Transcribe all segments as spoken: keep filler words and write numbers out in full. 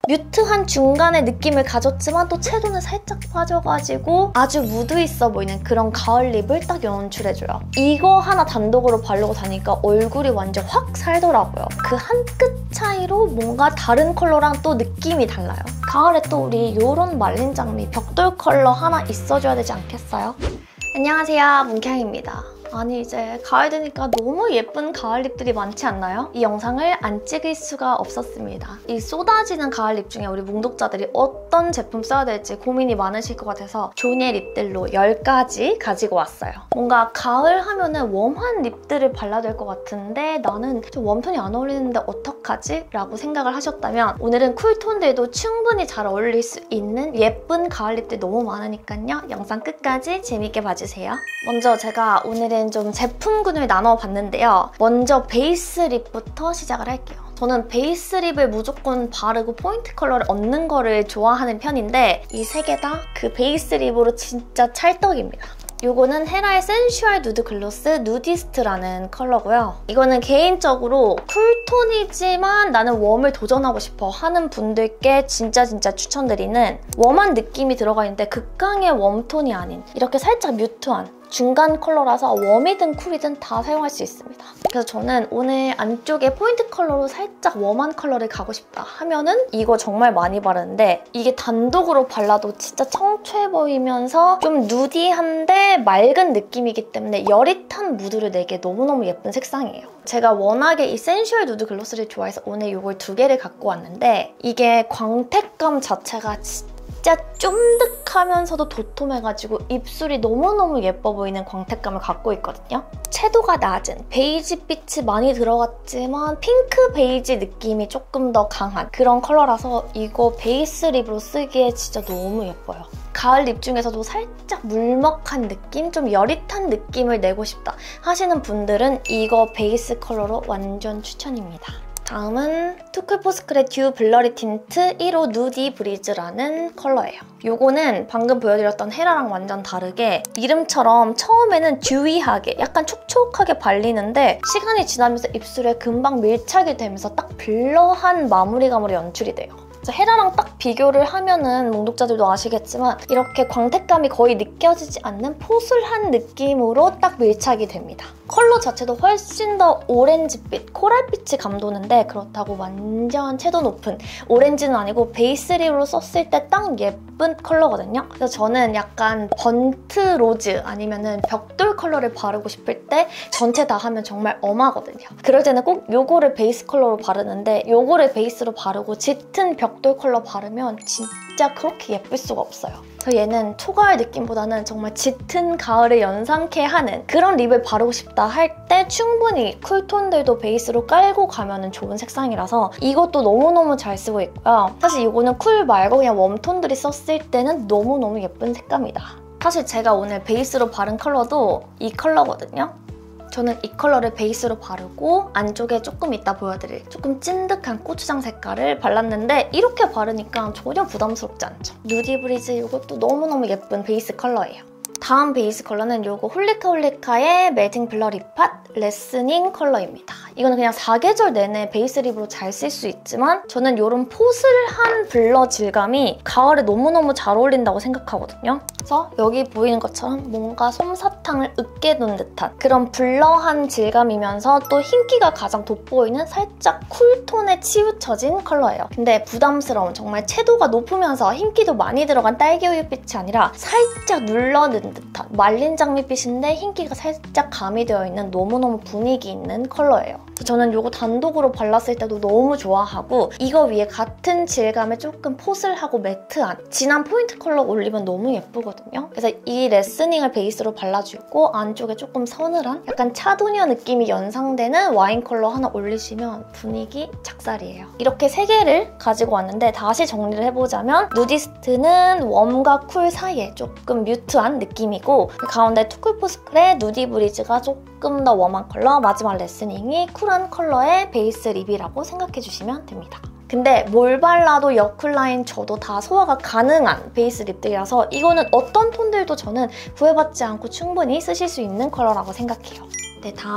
뮤트한 중간의 느낌을 가졌지만 또 채도는 살짝 빠져가지고 아주 무드 있어 보이는 그런 가을 립을 딱 연출해줘요. 이거 하나 단독으로 바르고 다니까 얼굴이 완전 확 살더라고요. 그 한 끗 차이로 뭔가 다른 컬러랑 또 느낌이 달라요. 가을에 또 우리 이런 말린 장미 벽돌 컬러 하나 있어줘야 되지 않겠어요? 안녕하세요, 문캉입니다. 아니 이제 가을 되니까 너무 예쁜 가을 립들이 많지 않나요? 이 영상을 안 찍을 수가 없었습니다. 이 쏟아지는 가을 립 중에 우리 뭉독자들이 어떤 제품 써야 될지 고민이 많으실 것 같아서 조니의 립들로 열 가지 가지고 왔어요. 뭔가 가을 하면은 웜한 립들을 발라야 될 것 같은데 나는 좀 웜톤이 안 어울리는데 어떡하지? 라고 생각을 하셨다면 오늘은 쿨톤들도 충분히 잘 어울릴 수 있는 예쁜 가을 립들 너무 많으니까요. 영상 끝까지 재밌게 봐주세요. 먼저 제가 오늘은 좀 제품군을 나눠봤는데요. 먼저 베이스 립부터 시작을 할게요. 저는 베이스 립을 무조건 바르고 포인트 컬러를 얻는 거를 좋아하는 편인데 이 세 개 다 그 베이스 립으로 진짜 찰떡입니다. 이거는 헤라의 센슈얼 누드 글로스 누디스트라는 컬러고요. 이거는 개인적으로 쿨톤이지만 나는 웜을 도전하고 싶어 하는 분들께 진짜 진짜 추천드리는 웜한 느낌이 들어가 있는데 극강의 웜톤이 아닌 이렇게 살짝 뮤트한 중간 컬러라서 웜이든 쿨이든 다 사용할 수 있습니다. 그래서 저는 오늘 안쪽에 포인트 컬러로 살짝 웜한 컬러를 가고 싶다 하면은 이거 정말 많이 바르는데 이게 단독으로 발라도 진짜 청초해 보이면서 좀 누디한데 맑은 느낌이기 때문에 여릿한 무드를 내기에 너무너무 예쁜 색상이에요. 제가 워낙에 이 센슈얼 누드 글로스를 좋아해서 오늘 이걸 두 개를 갖고 왔는데 이게 광택감 자체가 진짜 진짜 쫀득하면서도 도톰해가지고 입술이 너무너무 예뻐 보이는 광택감을 갖고 있거든요. 채도가 낮은 베이지빛이 많이 들어갔지만 핑크 베이지 느낌이 조금 더 강한 그런 컬러라서 이거 베이스 립으로 쓰기에 진짜 너무 예뻐요. 가을 립 중에서도 살짝 물먹한 느낌, 좀 여릿한 느낌을 내고 싶다 하시는 분들은 이거 베이스 컬러로 완전 추천입니다. 다음은 투쿨포스크의 듀 블러리 틴트 일 호 누디 브리즈라는 컬러예요. 요거는 방금 보여드렸던 헤라랑 완전 다르게 이름처럼 처음에는 듀이하게 약간 촉촉하게 발리는데 시간이 지나면서 입술에 금방 밀착이 되면서 딱 블러한 마무리감으로 연출이 돼요. 헤라랑 딱 비교를 하면은 뭉독자들도 아시겠지만 이렇게 광택감이 거의 느껴지지 않는 포슬한 느낌으로 딱 밀착이 됩니다. 컬러 자체도 훨씬 더 오렌지빛, 코랄빛이 감도는데 그렇다고 완전 채도 높은 오렌지는 아니고 베이스 립으로 썼을 때 딱 예쁜 컬러거든요. 그래서 저는 약간 번트 로즈 아니면은 벽돌 컬러를 바르고 싶을 때 전체 다 하면 정말 엄하거든요. 그럴 때는 꼭 요거를 베이스 컬러로 바르는데 요거를 베이스로 바르고 짙은 벽돌 컬러 바르면 진짜 그렇게 예쁠 수가 없어요. 그래서 얘는 초가을 느낌보다는 정말 짙은 가을을 연상케 하는 그런 립을 바르고 싶다 할 때 충분히 쿨톤들도 베이스로 깔고 가면 좋은 색상이라서 이것도 너무너무 잘 쓰고 있고요. 사실 이거는 쿨 말고 그냥 웜톤들이 썼을 때는 너무너무 예쁜 색감이다. 사실 제가 오늘 베이스로 바른 컬러도 이 컬러거든요. 저는 이 컬러를 베이스로 바르고 안쪽에 조금 이따 보여드릴 조금 찐득한 고추장 색깔을 발랐는데 이렇게 바르니까 전혀 부담스럽지 않죠. 누디 브리즈 이것도 너무너무 예쁜 베이스 컬러예요. 다음 베이스 컬러는 이거 홀리카 홀리카의 멜팅 블러 립팟 레스닝 컬러입니다. 이거는 그냥 사계절 내내 베이스 립으로 잘 쓸 수 있지만 저는 이런 포슬한 블러 질감이 가을에 너무너무 잘 어울린다고 생각하거든요. 그래서 여기 보이는 것처럼 뭔가 솜사탕을 으깨둔 듯한 그런 블러한 질감이면서 또 흰기가 가장 돋보이는 살짝 쿨톤에 치우쳐진 컬러예요. 근데 부담스러운 정말 채도가 높으면서 흰기도 많이 들어간 딸기우유빛이 아니라 살짝 눌러는 듯한 말린 장미빛인데 흰기가 살짝 가미되어 있는 너무너무 분위기 있는 컬러예요. 저는 이거 단독으로 발랐을 때도 너무 좋아하고 이거 위에 같은 질감의 조금 포슬하고 매트한 진한 포인트 컬러 올리면 너무 예쁘거든요. 그래서 이 레스닝을 베이스로 발라주고 안쪽에 조금 서늘한 약간 차도녀 느낌이 연상되는 와인 컬러 하나 올리시면 분위기 작살이에요. 이렇게 세 개를 가지고 왔는데 다시 정리를 해보자면 누디스트는 웜과 쿨 사이에 조금 뮤트한 느낌이고 그 가운데 투쿨포스크의 누디 브리즈가 조금 더 웜한 컬러, 마지막 레스닝이 쿨한 컬러의 베이스 립이라고 생각해주시면 됩니다. 근데 뭘 발라도 여쿨 라인 저도 다 소화가 가능한 베이스 립들이라서 이거는 어떤 톤들도 저는 구애받지 않고 충분히 쓰실 수 있는 컬러라고 생각해요. 네, 다음은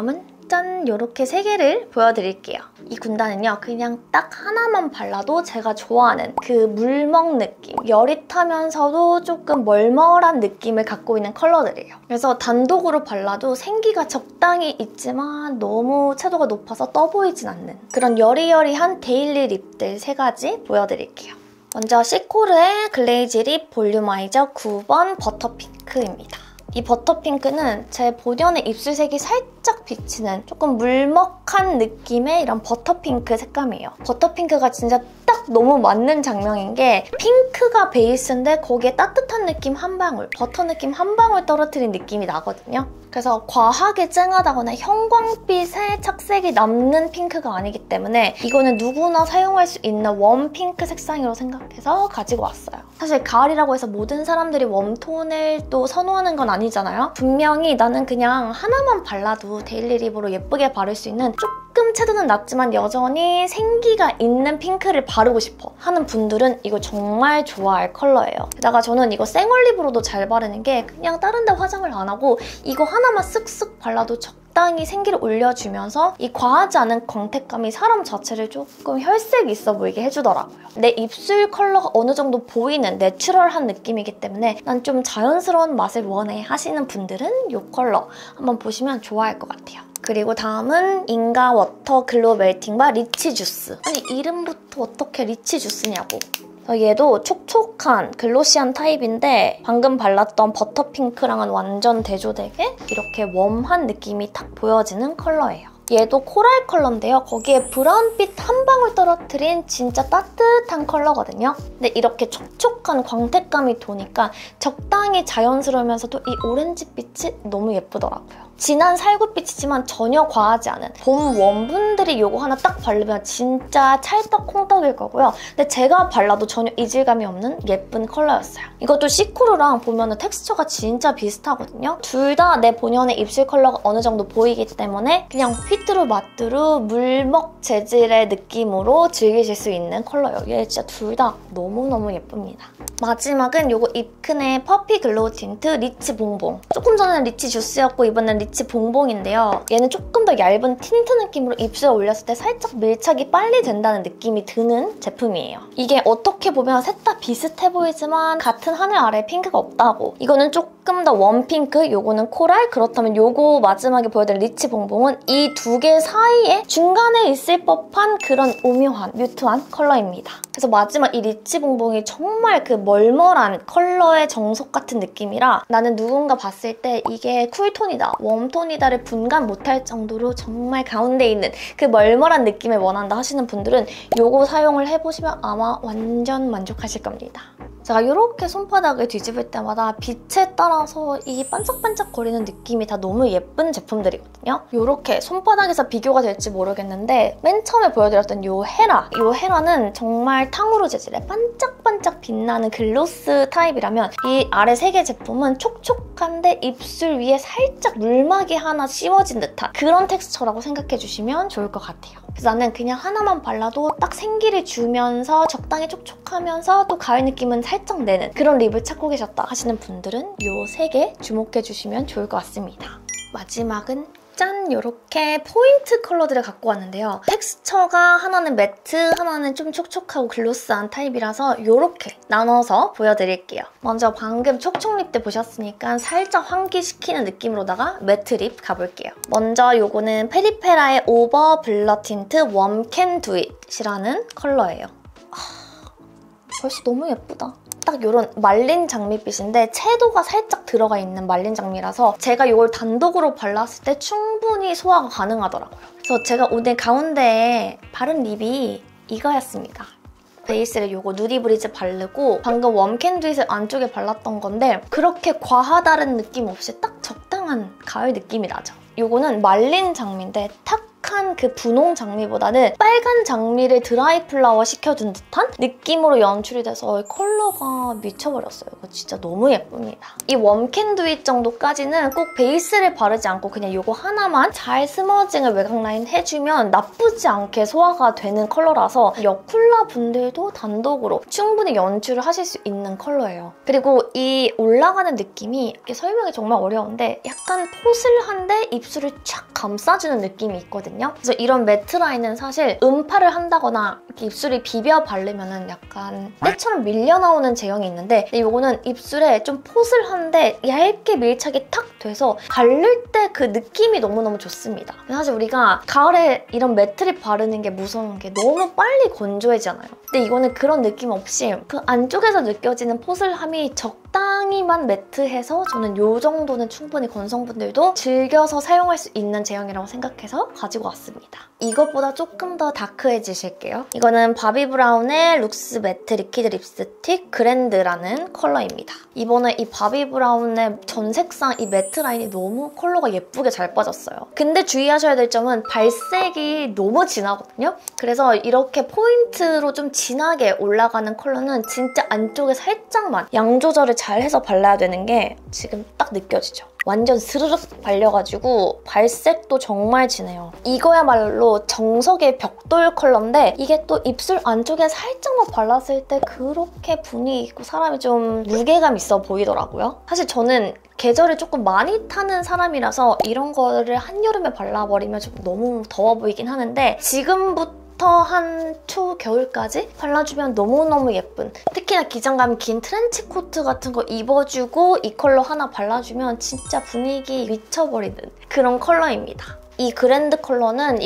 짠! 이렇게 세 개를 보여드릴게요. 이 군단은요, 그냥 딱 하나만 발라도 제가 좋아하는 그 물먹 느낌, 여릿하면서도 조금 멀멀한 느낌을 갖고 있는 컬러들이에요. 그래서 단독으로 발라도 생기가 적당히 있지만 너무 채도가 높아서 떠 보이진 않는 그런 여리여리한 데일리 립들 세 가지 보여드릴게요. 먼저 시코르의 글레이즈 립 볼륨아이저 구 번 버터핑크입니다. 이 버터핑크는 제 본연의 입술색이 살짝 비치는 조금 물먹한 느낌의 이런 버터핑크 색감이에요. 버터핑크가 진짜 딱 너무 맞는 장면인 게 핑크가 베이스인데 거기에 따뜻한 느낌 한 방울, 버터 느낌 한 방울 떨어뜨린 느낌이 나거든요. 그래서 과하게 쨍하다거나 형광빛의 착색이 남는 핑크가 아니기 때문에 이거는 누구나 사용할 수 있는 웜 핑크 색상이라고 생각해서 가지고 왔어요. 사실 가을이라고 해서 모든 사람들이 웜톤을 또 선호하는 건 아니잖아요. 분명히 나는 그냥 하나만 발라도 데일리 립으로 예쁘게 바를 수 있는 조금 채도는 낮지만 여전히 생기가 있는 핑크를 바르고 싶어 하는 분들은 이거 정말 좋아할 컬러예요. 게다가 저는 이거 생얼립으로도 잘 바르는 게 그냥 다른 데 화장을 안 하고 이거 하나만 쓱쓱 발라도 적당히 생기를 올려주면서 이 과하지 않은 광택감이 사람 자체를 조금 혈색 있어 보이게 해주더라고요. 내 입술 컬러가 어느 정도 보이는 내추럴한 느낌이기 때문에 난 좀 자연스러운 맛을 원해 하시는 분들은 이 컬러 한번 보시면 좋아할 것 같아요. 그리고 다음은 인가 워터 글로우 멜팅바 리치 주스. 아니 이름부터 어떻게 리치 주스냐고. 얘도 촉촉한 글로시한 타입인데 방금 발랐던 버터핑크랑은 완전 대조되게 이렇게 웜한 느낌이 딱 보여지는 컬러예요. 얘도 코랄 컬러인데요. 거기에 브라운빛 한 방울 떨어뜨린 진짜 따뜻한 컬러거든요. 근데 이렇게 촉촉한 광택감이 도니까 적당히 자연스러우면서도 이 오렌지빛이 너무 예쁘더라고요. 진한 살구빛이지만 전혀 과하지 않은 봄 웜분들이 이거 하나 딱 바르면 진짜 찰떡콩떡일 거고요. 근데 제가 발라도 전혀 이질감이 없는 예쁜 컬러였어요. 이것도 시코르랑 보면 텍스처가 진짜 비슷하거든요. 둘 다 내 본연의 입술 컬러가 어느 정도 보이기 때문에 그냥 휘뚜루 마뚜루 물먹 재질의 느낌으로 즐기실 수 있는 컬러예요. 얘 진짜 둘 다 너무너무 예쁩니다. 마지막은 이거 입큰의 퍼피 글로우 틴트 리치 봉봉. 조금 전에는 리치 주스였고 이번엔 리치 봉봉인데요. 얘는 조금 더 얇은 틴트 느낌으로 입술에 올렸을 때 살짝 밀착이 빨리 된다는 느낌이 드는 제품이에요. 이게 어떻게 보면 셋 다 비슷해 보이지만 같은 하늘 아래 핑크가 없다고. 이거는 조금 더 웜핑크, 요거는 코랄. 그렇다면 요거 마지막에 보여드릴 리치 봉봉은 이 두 개 사이에 중간에 있을 법한 그런 오묘한, 뮤트한 컬러입니다. 그래서 마지막 이 리치 봉봉이 정말 그 멀멀한 컬러의 정석 같은 느낌이라 나는 누군가 봤을 때 이게 쿨톤이다, 웜톤이다를 분간 못할 정도로 정말 가운데 있는 그 멀멀한 느낌을 원한다 하시는 분들은 이거 사용을 해보시면 아마 완전 만족하실 겁니다. 제가 이렇게 손바닥을 뒤집을 때마다 빛에 따라서 이 반짝반짝거리는 느낌이 다 너무 예쁜 제품들이거든요. 이렇게 손바닥에서 비교가 될지 모르겠는데 맨 처음에 보여드렸던 이 헤라, 이 헤라는 정말 탕후루 재질의 반짝반짝 빛나는 글로스 타입이라면 이 아래 세 개 제품은 촉촉한데 입술 위에 살짝 물막이 하나 씌워진 듯한 그런 텍스처라고 생각해주시면 좋을 것 같아요. 그래서 나는 그냥 하나만 발라도 딱 생기를 주면서 적당히 촉촉하면서 또 가을 느낌은 살짝 내는 그런 립을 찾고 계셨다 하시는 분들은 이 세 개 주목해주시면 좋을 것 같습니다. 마지막은 짠! 이렇게 포인트 컬러들을 갖고 왔는데요. 텍스처가 하나는 매트, 하나는 좀 촉촉하고 글로스한 타입이라서 이렇게 나눠서 보여드릴게요. 먼저 방금 촉촉 립 때 보셨으니까 살짝 환기시키는 느낌으로다가 매트 립 가볼게요. 먼저 이거는 페리페라의 오버 블러 틴트 웜 캔 두 잇이라는 컬러예요. 아, 벌써 너무 예쁘다. 딱 이런 말린 장미빛인데 채도가 살짝 들어가 있는 말린 장미라서 제가 이걸 단독으로 발랐을 때 충분히 소화가 가능하더라고요. 그래서 제가 오늘 가운데에 바른 립이 이거였습니다. 베이스를 이거 누디 브리즈 바르고 방금 웜캔두잇을 안쪽에 발랐던 건데 그렇게 과하다는 느낌 없이 딱 적당한 가을 느낌이 나죠. 이거는 말린 장미인데 탁한 그 분홍 장미보다는 빨간 장미를 드라이 플라워 시켜준 듯한 느낌으로 연출이 돼서 컬러가 미쳐버렸어요. 이거 진짜 너무 예쁩니다. 이 웜캔두잇 정도까지는 꼭 베이스를 바르지 않고 그냥 이거 하나만 잘 스머징을 외곽 라인 해주면 나쁘지 않게 소화가 되는 컬러라서 여쿨라 분들도 단독으로 충분히 연출을 하실 수 있는 컬러예요. 그리고 이 올라가는 느낌이 이렇게 설명이 정말 어려운데 약간 포슬한데 입술을 촥 감싸주는 느낌이 있거든요. 그래서 이런 매트 라인은 사실 음파를 한다거나 이렇게 입술이 비벼 바르면 약간 때처럼 밀려나오는 제형이 있는데 근데 이거는 입술에 좀 포슬한데 얇게 밀착이 탁 돼서 바를 때 그 느낌이 너무너무 좋습니다. 사실 우리가 가을에 이런 매트립 바르는 게 무서운 게 너무 빨리 건조해지잖아요. 근데 이거는 그런 느낌 없이 그 안쪽에서 느껴지는 포슬함이 적당히만 매트해서 저는 이 정도는 충분히 건성분들도 즐겨서 사용할 수 있는 제형이라고 생각해서 가지고 왔습니다. 이것보다 조금 더 다크해지실게요. 이거는 바비브라운의 룩스 매트 리퀴드 립스틱 그랜드라는 컬러입니다. 이번에 이 바비브라운의 전 색상 이 매트 라인이 너무 컬러가 예쁘게 잘 빠졌어요. 근데 주의하셔야 될 점은 발색이 너무 진하거든요. 그래서 이렇게 포인트로 좀 진하게 올라가는 컬러는 진짜 안쪽에 살짝만 양 조절을 잘 해서 발라야 되는 게 지금 딱 느껴지죠? 완전 스르륵 발려가지고 발색도 정말 진해요. 이거야말로 정석의 벽돌 컬러인데 이게 또 입술 안쪽에 살짝만 발랐을 때 그렇게 분위기 있고 사람이 좀 무게감 있어 보이더라고요. 사실 저는 계절을 조금 많이 타는 사람이라서 이런 거를 한여름에 발라버리면 좀 너무 더워 보이긴 하는데 지금부터 한 초겨울까지 발라주면 너무너무 예쁜, 특히나 기장감 긴 트렌치 코트 같은 거 입어주고 이 컬러 하나 발라주면 진짜 분위기 미쳐버리는 그런 컬러입니다. 이 그랜드 컬러는 이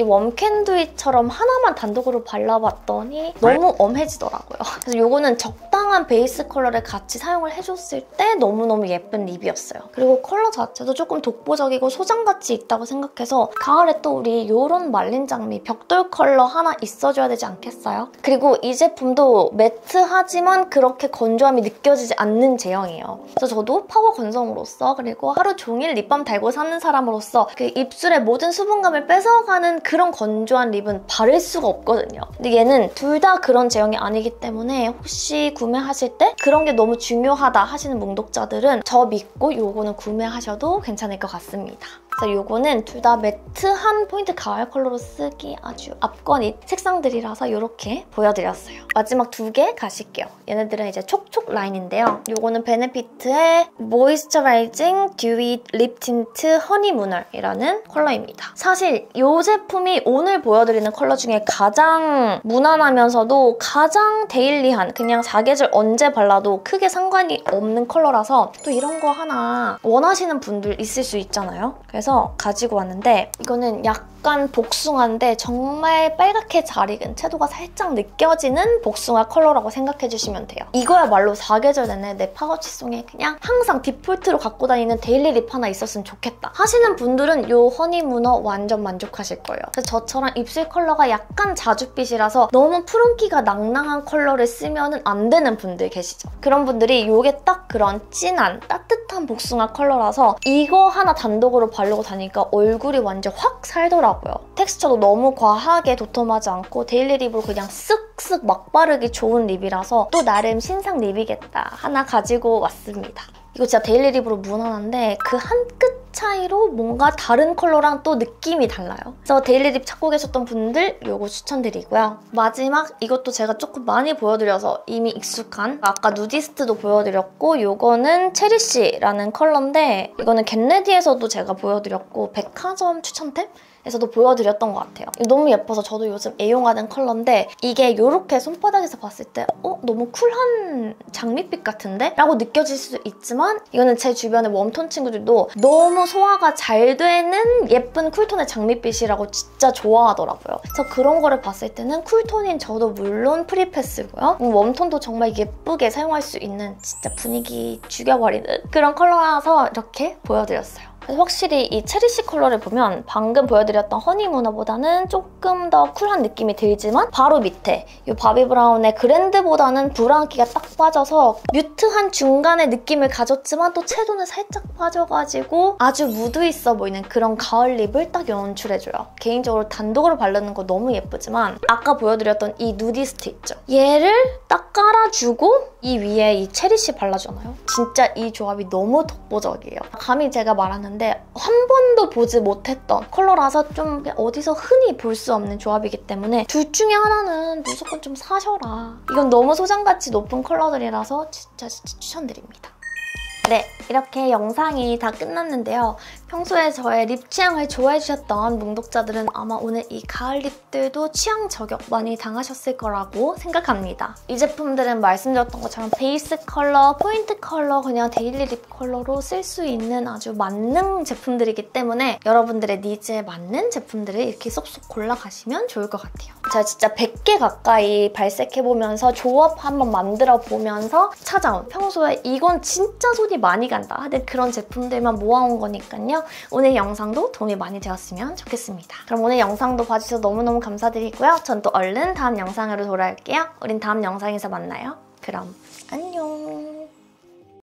웜캔두잇처럼 하나만 단독으로 발라봤더니 너무 엄해지더라고요. 그래서 이거는 적당한 베이스 컬러를 같이 사용을 해줬을 때 너무너무 예쁜 립이었어요. 그리고 컬러 자체도 조금 독보적이고 소장가치 있다고 생각해서 가을에 또 우리 이런 말린 장미 벽돌 컬러 하나 있어줘야 되지 않겠어요? 그리고 이 제품도 매트하지만 그렇게 건조함이 느껴지지 않는 제형이에요. 그래서 저도 파워 건성으로서 그리고 하루 종일 립밤 달고 사는 사람으로서 그 입술의 모든 수분감을 뺏어가는 그런 건조한 립은 바를 수가 없거든요. 근데 얘는 둘 다 그런 제형이 아니기 때문에 혹시 구매하실 때 그런 게 너무 중요하다 하시는 몽독자들은 저 믿고 이거는 구매하셔도 괜찮을 것 같습니다. 그래서 이거는 둘 다 매트한 포인트 가을 컬러로 쓰기 아주 앞권인 색상들이라서 이렇게 보여드렸어요. 마지막 두 개 가실게요. 얘네들은 이제 촉촉 라인인데요. 이거는 베네피트의 모이스처라이징 듀이 립 틴트 허니무널이라는 컬러입니다. 사실 이 제품이 오늘 보여드리는 컬러 중에 가장 무난하면서도 가장 데일리한, 그냥 사계절 언제 발라도 크게 상관이 없는 컬러라서 또 이런 거 하나 원하시는 분들 있을 수 있잖아요. 그래서 가지고 왔는데 이거는 약간 복숭아인데 정말 빨갛게 잘 익은 채도가 살짝 느껴지는 복숭아 컬러라고 생각해주시면 돼요. 이거야말로 사계절 내내 내 파우치송에 그냥 항상 디폴트로 갖고 다니는 데일리 립 하나 있었으면 좋겠다 하시는 분들은 이 허니무너 완전 만족하실 거예요. 그래서 저처럼 입술 컬러가 약간 자줏빛이라서 너무 푸른기가 낭낭한 컬러를 쓰면 안 되는 분들 계시죠? 그런 분들이 이게 딱 그런 진한 따뜻한 복숭아 컬러라서 이거 하나 단독으로 바르고 다니까 얼굴이 완전 확 살더라고요. 텍스처도 너무 과하게 도톰하지 않고 데일리 립으로 그냥 쓱쓱 막 바르기 좋은 립이라서 또 나름 신상 립이겠다 하나 가지고 왔습니다. 이거 진짜 데일리 립으로 무난한데 그 한 끗 차이로 뭔가 다른 컬러랑 또 느낌이 달라요. 그래서 데일리 립 찾고 계셨던 분들 이거 추천드리고요. 마지막 이것도 제가 조금 많이 보여드려서 이미 익숙한 아까 누디스트도 보여드렸고 이거는 체리쉬라는 컬러인데 이거는 겟레디에서도 제가 보여드렸고 백화점 추천템? 에서도 보여드렸던 것 같아요. 너무 예뻐서 저도 요즘 애용하는 컬러인데 이게 이렇게 손바닥에서 봤을 때 어? 너무 쿨한 장밋빛 같은데? 라고 느껴질 수도 있지만 이거는 제 주변의 웜톤 친구들도 너무 소화가 잘 되는 예쁜 쿨톤의 장밋빛이라고 진짜 좋아하더라고요. 그래서 그런 거를 봤을 때는 쿨톤인 저도 물론 프리패스고요. 웜톤도 정말 예쁘게 사용할 수 있는 진짜 분위기 죽여버리는 그런 컬러라서 이렇게 보여드렸어요. 그래서 확실히 이 체리시 컬러를 보면 방금 보여드렸던 허니무너보다는 조금 더 쿨한 느낌이 들지만 바로 밑에 이 바비 브라운의 그랜드보다는 브라운기가 딱 빠져서 뮤트한 중간의 느낌을 가졌지만 또 채도는 살짝 빠져가지고 아주 무드 있어 보이는 그런 가을 립을 딱 연출해줘요. 개인적으로 단독으로 바르는 거 너무 예쁘지만 아까 보여드렸던 이 누디스트 있죠? 얘를 딱 깔아주고 이 위에 이 체리시 발라주잖아요. 진짜 이 조합이 너무 독보적이에요. 감히 제가 말하는데 한 번도 보지 못했던 컬러라서 좀 어디서 흔히 볼 수 없는 조합이기 때문에 둘 중에 하나는 무조건 좀 사셔라. 이건 너무 소장가치 높은 컬러들이라서 진짜, 진짜 추천드립니다. 네, 이렇게 영상이 다 끝났는데요. 평소에 저의 립 취향을 좋아해주셨던 뭉독자들은 아마 오늘 이 가을 립들도 취향 저격 많이 당하셨을 거라고 생각합니다. 이 제품들은 말씀드렸던 것처럼 베이스 컬러, 포인트 컬러, 그냥 데일리 립 컬러로 쓸 수 있는 아주 만능 제품들이기 때문에 여러분들의 니즈에 맞는 제품들을 이렇게 쏙쏙 골라가시면 좋을 것 같아요. 제가 진짜 백 개 가까이 발색해보면서 조합 한번 만들어보면서 찾아온 평소에 이건 진짜 손이 많이 간다 하는 그런 제품들만 모아온 거니까요. 오늘 영상도 도움이 많이 되었으면 좋겠습니다. 그럼 오늘 영상도 봐주셔서 너무너무 감사드리고요. 전 또 얼른 다음 영상으로 돌아올게요. 우린 다음 영상에서 만나요. 그럼 안녕.